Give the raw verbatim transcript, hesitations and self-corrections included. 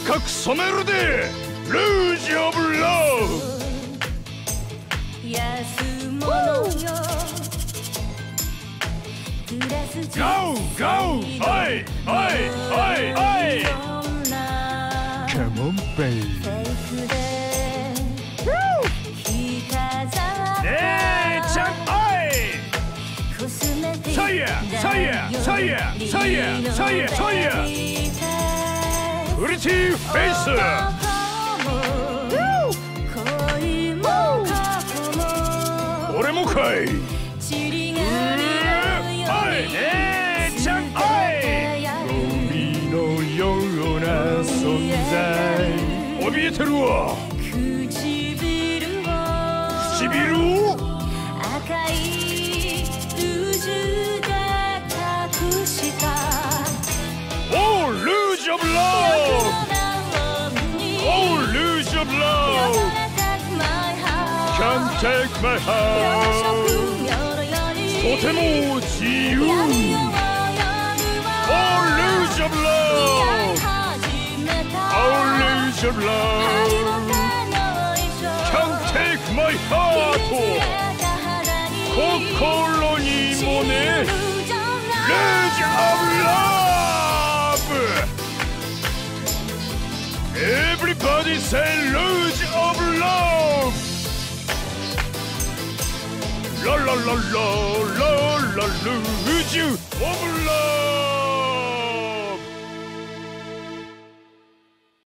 赤く染めるでルージオブラブ。Go go! Oi oi oi oi! Come on, baby. Woo! 姉ちゃん、oi! Say yeah, say yeah, say yeah, say yeah, say yeah, say yeah. Pretty face. Woo! 俺もかい。姉ちゃん、おい！海のような存在怯えてるわ。唇を赤いルージュで隠した。Oh, Rouge of Love! Oh, Rouge of Love! Can't take my heart! とても自由。Oh, Rouge of Love! Oh, Rouge of Love! Can't take my heart! 心にもね、Rouge of Love! Everybody say Rouge of Love! La la la la la la Rouge of Love!